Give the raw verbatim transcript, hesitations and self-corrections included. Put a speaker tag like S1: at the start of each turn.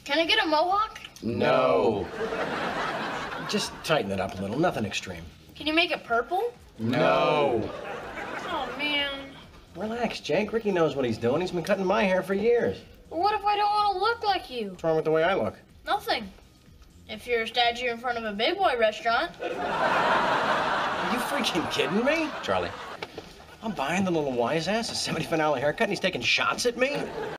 S1: Can I get a mohawk?
S2: No.
S3: Just tighten it up a little, nothing extreme.
S1: Can you make it purple?
S2: No.
S1: Oh, man.
S3: Relax, Jake. Ricky knows what he's doing. He's been cutting my hair for years.
S1: Well, what if I don't want to look like you?
S3: What's wrong with the way I look?
S1: Nothing. If you're a statue in front of a big boy restaurant.
S3: Are you freaking kidding me?
S2: Charlie.
S3: I'm buying the little wise ass a seventy-five dollar haircut and he's taking shots at me?